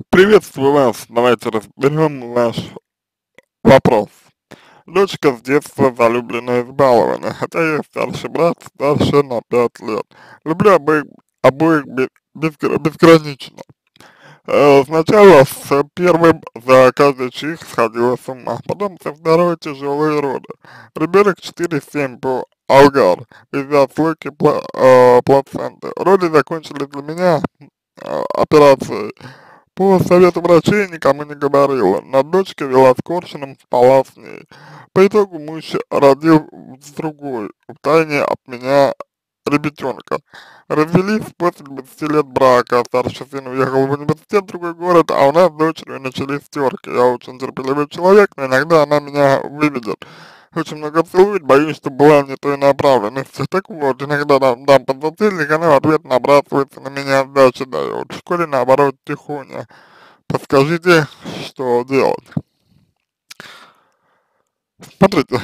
Приветствую вас. Давайте разберем ваш вопрос. Дочка с детства залюбленная и избалована, хотя я старший брат, старше на 5 лет. Люблю обоих безгранично. Сначала с первым за каждый чих сходила с ума, потом со второй тяжелые роды. Ребенок 4,7 по Алгар из-за отслойки плаценты. Роды закончились для меня операцией. По совету врачей никому не говорила, но дочка вела с Коршуном, спала с ней. По итогу муж родил с другой, втайне от меня ребятенка. Развелись после 20 лет брака, старший сын уехал в университет в другой город, а у нас с дочерью начались терки. Я очень терпеливый человек, но иногда она меня выведет. Очень много целует, боюсь, что была не той направленности. Так вот, иногда дам подзатыльник, она в ответ набрасывается на меня, сдачи дает. В школе, наоборот, тихоня. Подскажите, что делать? Смотрите,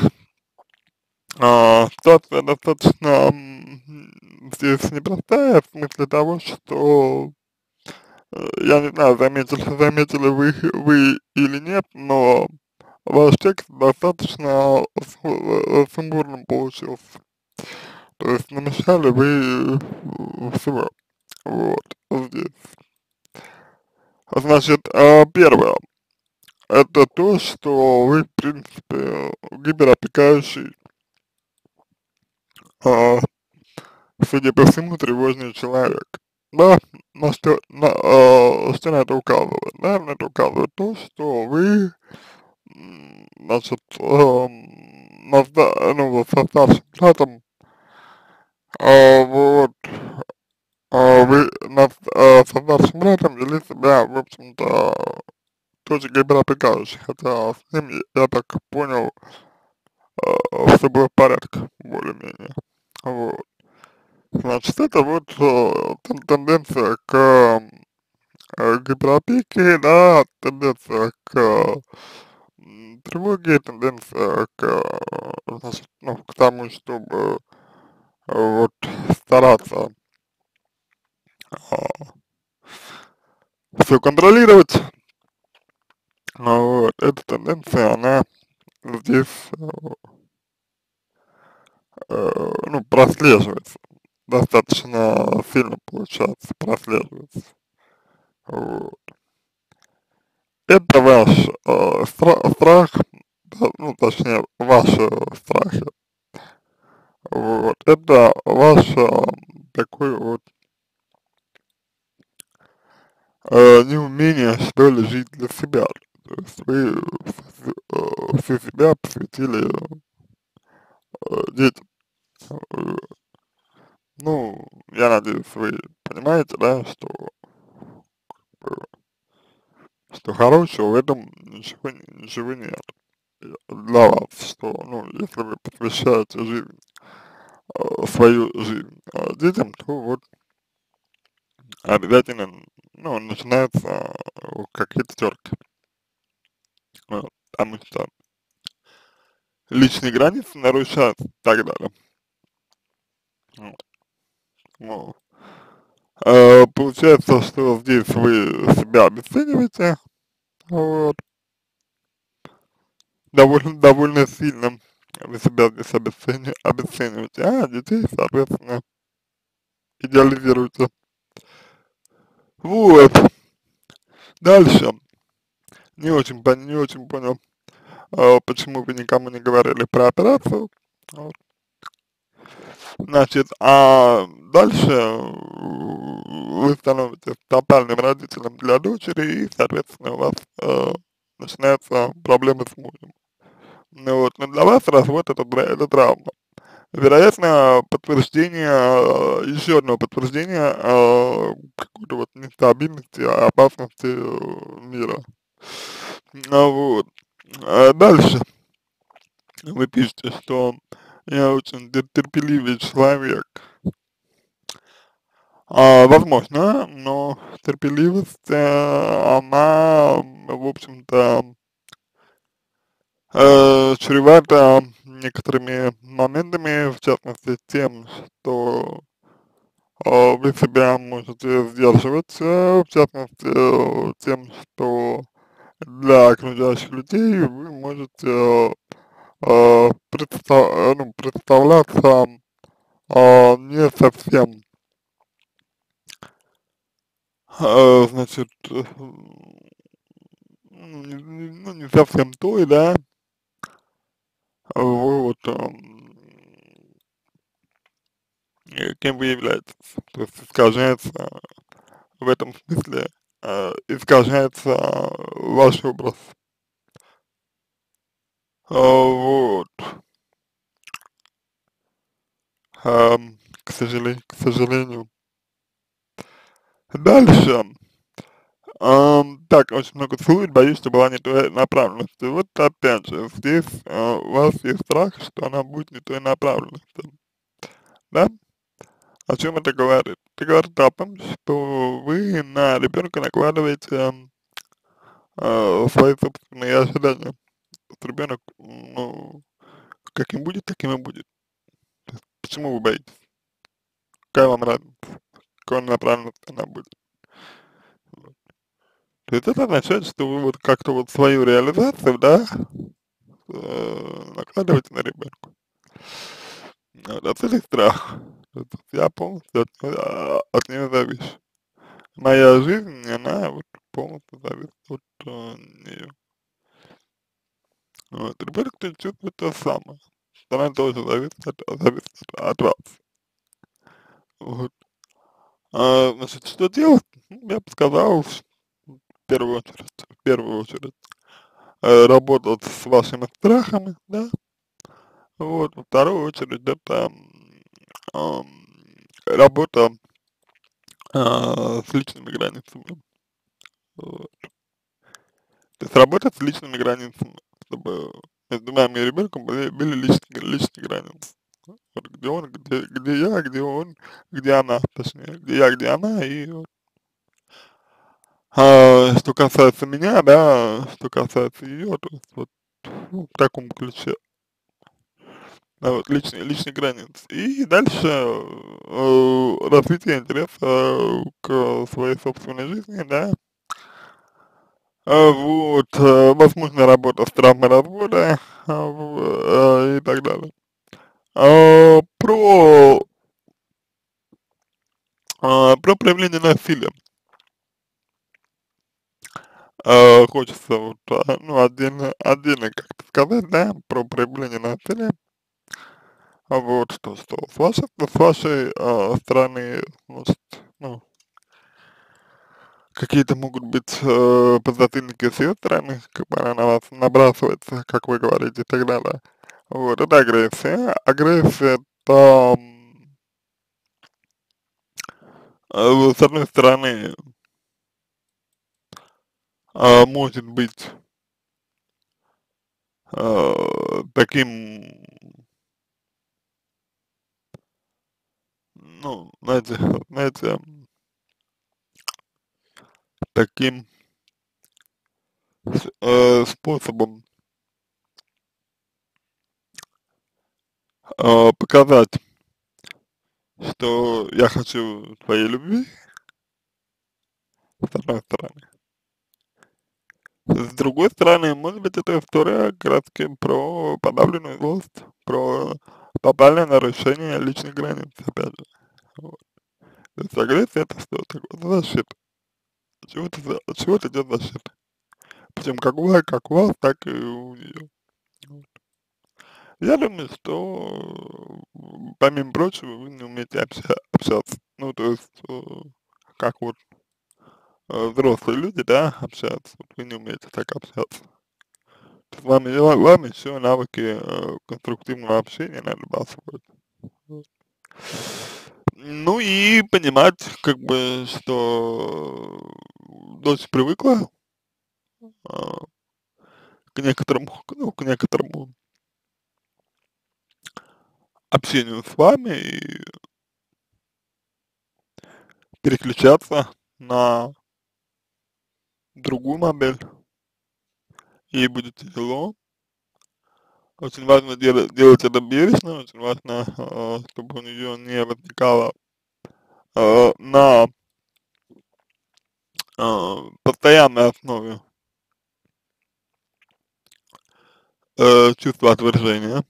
ситуация достаточно здесь непростая, в смысле того, что я не знаю, заметили вы или нет, но ваш текст достаточно сумбурным получился. То есть намешали вы всего. Вот, здесь. Значит, первое. Это то, что вы, в принципе, гиперопекающий, а, судя по всему, тревожный человек. Да, что на это указывает? Да, на это указывает то, что вы, значит, ну, вот со старшим братом, вот, вы со старшим братом вели себя, в общем-то, тоже гиперопекающий, хотя с ним, я так понял, все было в порядке, более-менее. Вот. Значит, это вот тенденция к гиперопеке, да, тенденция к тревоге, тенденция к, значит, ну, к тому, чтобы вот стараться все контролировать. Вот. Эта тенденция, она здесь, ну, прослеживается. Достаточно сильно, получается, прослеживается. Вот. Это ваш страх, да, ну, точнее, ваши страхи. Вот. Это ваш такой вот неумение, что ли, жить для себя. То есть вы всю себя посвятили детям. Э, Ну, я надеюсь, вы понимаете, да, э, что хорошего в этом ничего нет для вас, что, ну, если вы посвящаете жизнь, свою жизнь детям, то вот обязательно, ну, начинаются какие-то терки, потому что личные границы нарушаются и так далее. Вот. Ну, получается, что здесь вы себя обесцениваете, вот, довольно сильно вы себя здесь обесцениваете, а детей, соответственно, идеализируете. Вот, дальше. Не очень понял, почему вы никому не говорили про операцию. Вот. Значит, а дальше вы становитесь тотальным родителем для дочери, и, соответственно, у вас начинаются проблемы с мужем. Ну вот, но для вас развод это травма. Вероятно, подтверждение, еще одно подтверждение какой-то вот нестабильности, опасности мира. Вот. Дальше вы пишете, что я очень терпеливый человек. Возможно, но терпеливость, она, в общем-то, чревата некоторыми моментами, в частности, тем, что вы себя можете сдерживать, в частности, тем, что для окружающих людей вы можете ну, представляться не совсем, значит, ну, не совсем той, да, вот, кем вы являетесь. То есть искажается в этом смысле, искажается ваш образ. Вот, к сожалению. Дальше. Так, очень много целует, боюсь, что была не той направленности. Вот опять же, здесь у вас есть страх, что она будет не той направленности, да? О чем это говорит? Это говорит о том, что вы на ребенка накладываете свои собственные ожидания. Вот ребенок, ну, каким будет, таким и будет. Почему вы боитесь? Какая вам разница? Какой направленности она будет? Вот. То есть это означает, что вы вот как-то вот свою реализацию, да, накладываете на ребенка. Вот отсюда и страх. Вот я полностью от нее завишу. Моя жизнь, она вот полностью зависит от нее. Вот. Ребенок то чувствует то же самое. Что она тоже зависит от вас. Вот. Значит, что делать? Ну, я бы сказал, в первую очередь, работать с вашими страхами, да, вот, во вторую очередь, это ам, работа с личными границами, вот. То есть работать с личными границами, чтобы между вами и ребенком были личные границы. Вот где он, где я, где он, где она, точнее, где я, где она, и вот. Что касается меня, да, что касается ее, то есть вот ну, в таком ключе, вот, личные границы. И дальше развитие интереса к своей собственной жизни, да, вот, возможно, работа с травмой развода, и так далее. Про, про проявление насилия. Хочется вот, ну, отдельно как-то сказать, да, про проявление насилия. Вот, что с вашей стороны, может, ну, какие-то могут быть подзатыльники с ее стороны, как бы она на вас набрасывается, как вы говорите, и так далее. Вот, это агрессия. Агрессия, это, с одной стороны, может быть таким, ну, знаете, таким способом показать, что я хочу твоей любви, с одной стороны. С другой стороны, может быть, эта история как раз таки про подавленную злость, про тотальное нарушение личных границ, опять же. Вот. То есть агрессия это что такое? Это защита. От чего-то идет защита. Причем как у вас, так и у нее. Вот. Я думаю, что помимо прочего вы не умеете общаться. Ну, то есть, как вот взрослые люди, да, общаются. Вот вы не умеете так общаться. Вам еще навыки конструктивного общения надо бы освоить. Вот. Ну и понимать, как бы, что дочь привыкла а, к некоторому общению с вами и переключаться на другую модель. Ей будет тяжело. Очень важно делать это бережно, очень важно, чтобы у нее не возникало на постоянной основе чувство отвержения,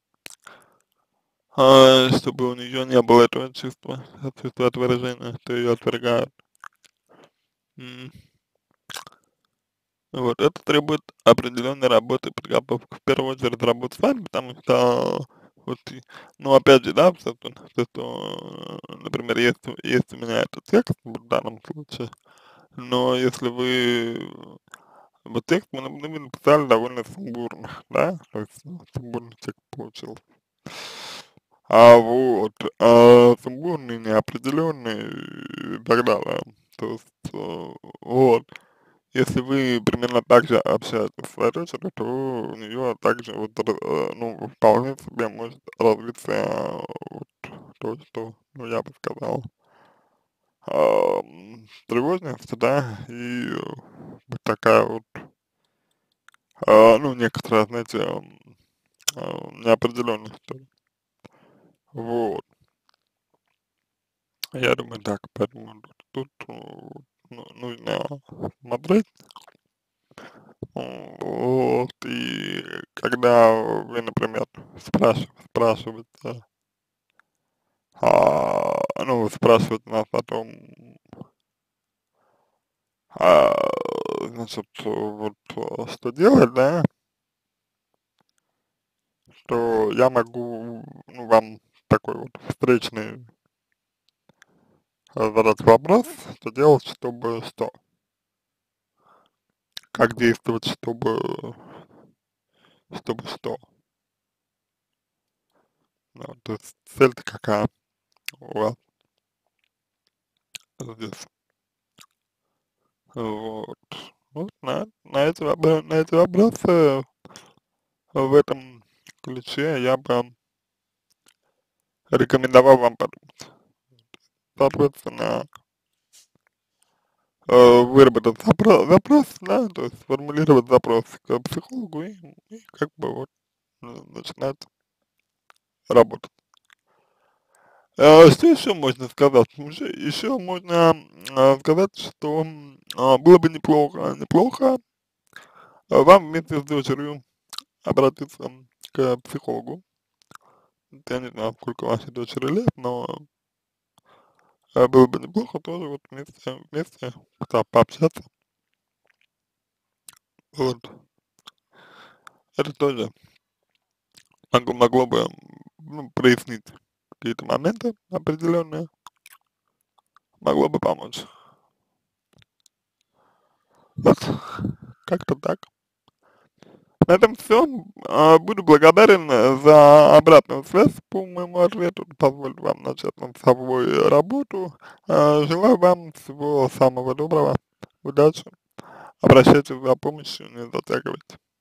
чтобы у нее не было этого чувства отвержения, что ее отвергают. М, Вот, это требует определенной работы, подготовки, в первую очередь работы с вами, потому что, вот, ну, опять же, да, все, что, например, есть у меня этот текст в данном случае, но если вот текст мы написали довольно сумбурно, да, то есть сумбурный текст получился. Сумбурный, неопределенный и так далее. То есть, вот. Если вы примерно так же общаетесь с своей дочерью, то у нее также вот, ну, вполне себе может развиться вот то, что, ну, я бы сказал, тревожность, да, и вот такая вот, ну, некоторая, знаете, неопределенность, что ли. Вот. Я думаю, так, поэтому ну, нужно смотреть. Вот, и когда вы, например, спрашиваете, ну, спрашиваете нас о том, а, значит, вот, что делать, да, то я могу, ну, вам такой вот встречный задать вопрос, что делать, чтобы что, как действовать, чтобы что. Ну, то есть цель-то какая у вас здесь? Вот. Вот на эти вопросы в этом ключе я бы рекомендовал вам подумать. Соответственно, выработать запрос, да, то есть сформулировать запрос к психологу и как бы вот начинать работать. Что еще можно сказать? Еще можно сказать, что было бы неплохо вам вместе с дочерью обратиться к психологу. Я не знаю, сколько вашей дочери лет, но было бы неплохо тоже вот вместе пообщаться. Вот. Это тоже могло бы, ну, прояснить какие-то моменты определенные, могло бы помочь. Вот, как-то так. На этом все. Буду благодарен за обратную связь по моему ответу. Позволю вам начать над собой работу. Желаю вам всего самого доброго. Удачи. Обращайтесь за помощью, не затягивайте.